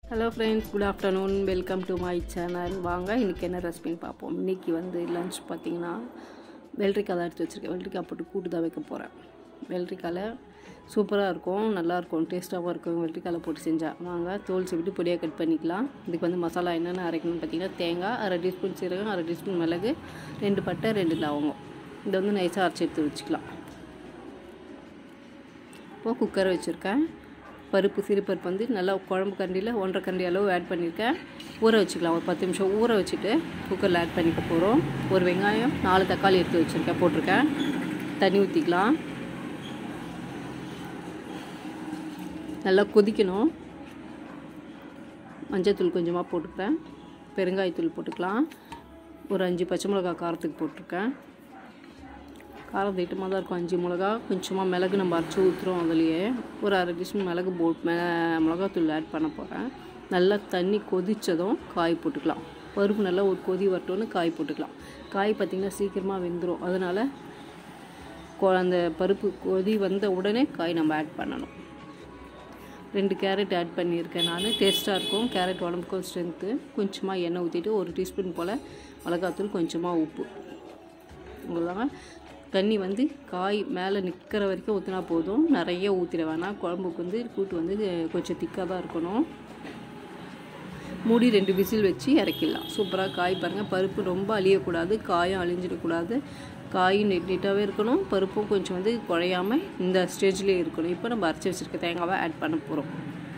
Hello friends, good afternoon. Welcome to my channel. வாங்க இன்றைக்கி என்ன ரெசிபின்னு பார்ப்போம். இன்றைக்கி லஞ்ச் பார்த்திங்கன்னா வெள்ளரிக்காய் தான் எடுத்து வச்சுருக்கேன். வெள்ளரிக்காய் போட்டு கூட்டு தான் வைக்க போகிறேன். வெள்ளரிக்காயில் சூப்பராக இருக்கும், நல்லாயிருக்கும், டேஸ்ட்டாகவும் இருக்கும். வெள்ளரிக்காயில் போட்டு செஞ்சால் வாங்க தோல் சீவிட்டு பொடியாக கட் பண்ணிக்கலாம். இதுக்கு மசாலா என்னென்ன அரைக்கணும்னு பார்த்திங்கன்னா தேங்காய், 1/2 டீஸ்பூன் சீரகம், 1/2 டீஸ்பூன் மிளகு, 2 பட்டை, 2 லவங்கம். இதை நைஸாக அரைச்சி எடுத்து வச்சுக்கலாம். இப்போது குக்கரை வச்சுருக்கேன். பருப்பு சிறுபருப்பு நல்லா குழம்பு கரண்டியில் 1.5 கரண்டி அளவு ஆட் பண்ணியிருக்கேன். ஊற வச்சுக்கலாம். ஒரு 10 நிமிஷம் ஊற வச்சுட்டு குக்கரில் ஆட் பண்ணிக்க போகிறோம். ஒரு வெங்காயம், 4 தக்காளி எடுத்து வச்சுருக்கேன், போட்டிருக்கேன். தண்ணி ஊற்றிக்கலாம். நல்லா கொதிக்கணும். மஞ்சள்தூள் கொஞ்சமாக போட்டுக்கிறேன். பெருங்காயத்தூள் போட்டுக்கலாம். ஒரு 5 பச்சை மிளகா காரத்துக்கு போட்டிருக்கேன். காரம் திட்டமாக தான் இருக்கும். 5 மிளகா, கொஞ்சமாக மிளகு நம்ம அரைச்சி ஊற்றுறோம். அதுலேயே ஒரு 1/2 டீஸ்பூன் மிளகு மிளகாத்தூள் ஆட் பண்ண போகிறேன். நல்லா தண்ணி கொதித்ததும் காய் போட்டுக்கலாம். பருப்பு நல்லா ஒரு கொதி வரட்டோன்னு காய் போட்டுக்கலாம். காய் பார்த்திங்கன்னா சீக்கிரமாக வெந்துடும். அதனால் அந்த பருப்பு கொதி வந்த உடனே காய் நம்ம ஆட் பண்ணணும். 2 கேரட் ஆட் பண்ணியிருக்கேன் நான். டேஸ்ட்டாக இருக்கும். கேரட் உடம்புக்கும் ஸ்ட்ரென்த்து. கொஞ்சமாக எண்ணெய் ஊற்றிட்டு 1 டீஸ்பூன் போல் மிளகாத்தூள், கொஞ்சமாக உப்பு. உங்களுக்கு தண்ணி காய் மேலே நிற்கிற வரைக்கும் ஊற்றினா போதும். நிறைய ஊற்றிட வேணாம். குழம்புக்கு கூட்டு கொஞ்சம் திக்காக தான் இருக்கணும். மூடி 2 விசில் வச்சு இறக்கிடலாம். சூப்பராக காய் பாருங்கள். பருப்பு ரொம்ப அழியக்கூடாது, காயும் அழிஞ்சிடக்கூடாது. காயும் நீட்டாகவே இருக்கணும். பருப்பும் கொஞ்சம் குழையாமல் இந்த ஸ்டேஜ்லேயே இருக்கணும். இப்போ நம்ம அரைச்சி வச்சுருக்க தேங்காவை ஆட் பண்ண போகிறோம்.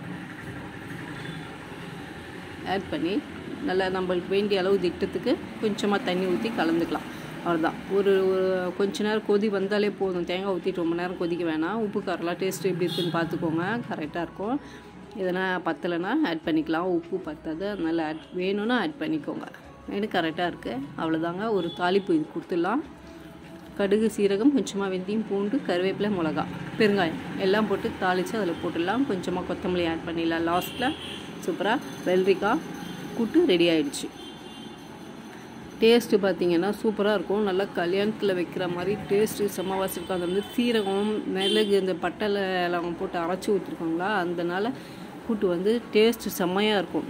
ஆட் பண்ணி நல்லா நம்மளுக்கு வேண்டிய அளவு திட்டத்துக்கு கொஞ்சமாக தண்ணி ஊற்றி கலந்துக்கலாம். அவ்வளோதான். ஒரு கொஞ்ச நேரம் கொதி வந்தாலே போதும். தேங்காய் ஊற்றிட்டு ரொம்ப நேரம் கொதிக்க வேணாம். உப்பு காரெலாம் டேஸ்ட்டு எப்படி இருக்குதுன்னு பார்த்துக்கோங்க. கரெக்டாக இருக்கும். எதனா பத்தலைன்னா ஆட் பண்ணிக்கலாம். உப்பு பத்தாது, அதனால் வேணும்னா ஆட் பண்ணிக்கோங்க. எனக்கு கரெக்டாக இருக்குது. அவ்வளோதாங்க. ஒரு தாளிப்பு இது கொடுத்துடலாம். கடுகு, சீரகம், கொஞ்சமாக வெந்தயம், பூண்டு, கருவேப்பிலை, மிளகா, பெருங்காயம் எல்லாம் போட்டு தாளித்து அதில் போட்டுடலாம். கொஞ்சமாக கொத்தமல்லி ஆட் பண்ணிடலாம் லாஸ்ட்டில். சூப்பராக வெள்ளரிக்காய் கூட்டு ரெடி ஆகிடுச்சு. டேஸ்ட்டு பார்த்திங்கன்னா சூப்பராக இருக்கும். நல்லா கல்யாணத்தில் வைக்கிற மாதிரி டேஸ்ட்டு செம்மவாசி இருக்கும். அது சீரகம், மிளகு, இந்த பட்டை எல்லாம் போட்டு அரைச்சி ஊற்றிருக்காங்களா, அதனால் கூட்டு டேஸ்ட்டு செம்மையாக இருக்கும்.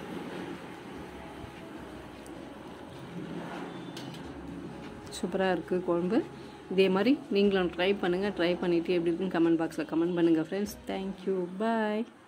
சூப்பராக இருக்குது குழம்பு. இதே மாதிரி நீங்களும் ட்ரை பண்ணுங்கள். ட்ரை பண்ணிவிட்டு எப்படி இருக்குன்னு கமெண்ட் பாக்ஸில் கமெண்ட் பண்ணுங்கள் ஃப்ரெண்ட்ஸ். தேங்க்யூ, பாய்.